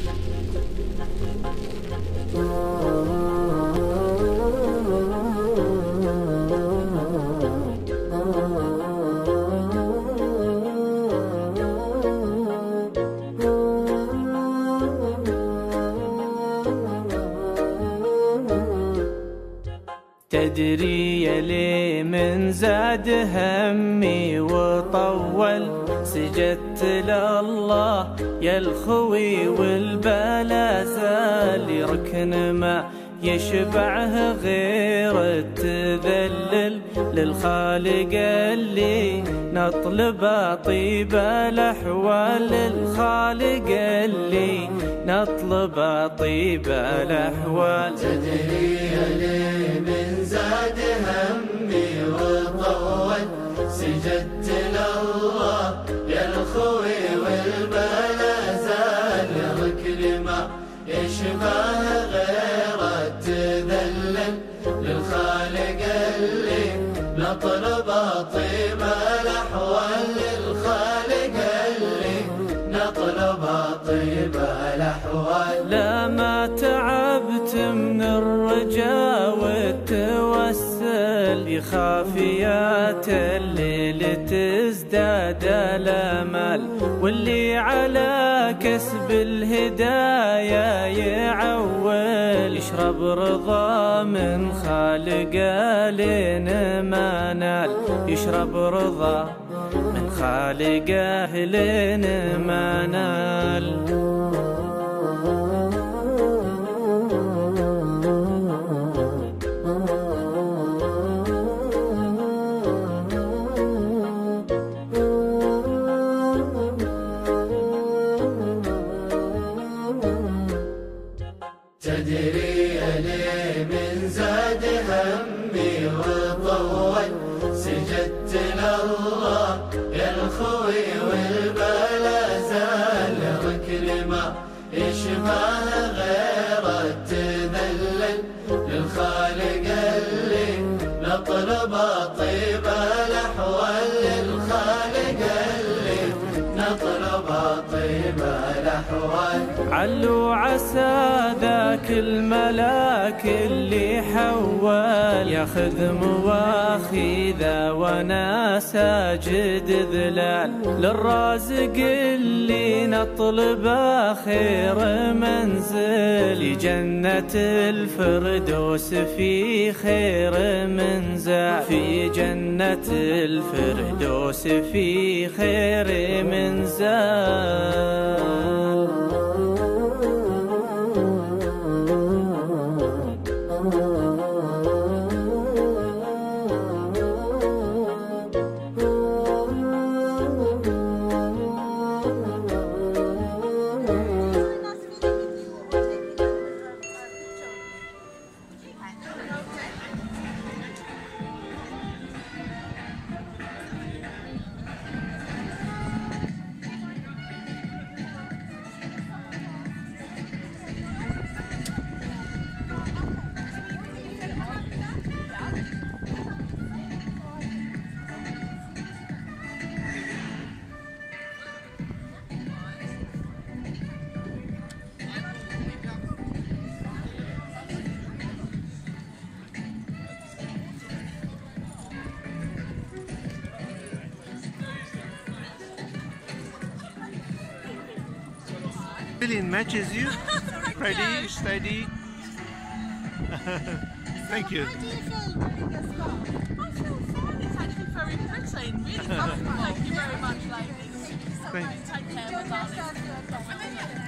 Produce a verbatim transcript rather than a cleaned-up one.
تدري يا لي من زاد همي وطول سجدت لله يا الخوي والبلا زال ركن ما يشبعه غير التذلل للخالق اللي نطلب طيب الأحوال للخالق اللي نطلب طيب الأحوال. تدري يا لي من زاد همي وطول سجدت لله يا الخوي والبلا زال ركن ما يشبه غير التذلل للخالق اللي نطلب طيب الأحوال للخالق اللي نطلب طيب الأحوال. لا ما تعبت من الرجاء والتوسل بخافيات الليل تزداد الامال واللي على كسب الهدايا يعول يشرب رضا من خالقه لين ما نال يشرب رضا من خالقه لين ما نال. تدري يا لي من زاد همي وطول سجدت لله يا الخوي والبلا زال ركن ما يشبه غير التذلل للخالق اللي نطلب طيب الأحوال للخالق اللي نطلب طيب الأحوال. علوا عسى ذاك الملاك اللي حول ياخذ مواخذه وانا ساجد ذلال للرازق اللي نطلب خير منزل جنة الفردوس في خير منزل في جنة الفردوس في خير منزل. Billion matches you. Ready, steady. Thank you. How do you feel in your spot? I feel fine. It's actually very pretty and really comfortable. Thank you very much, ladies. Thank you. Take care, my darling.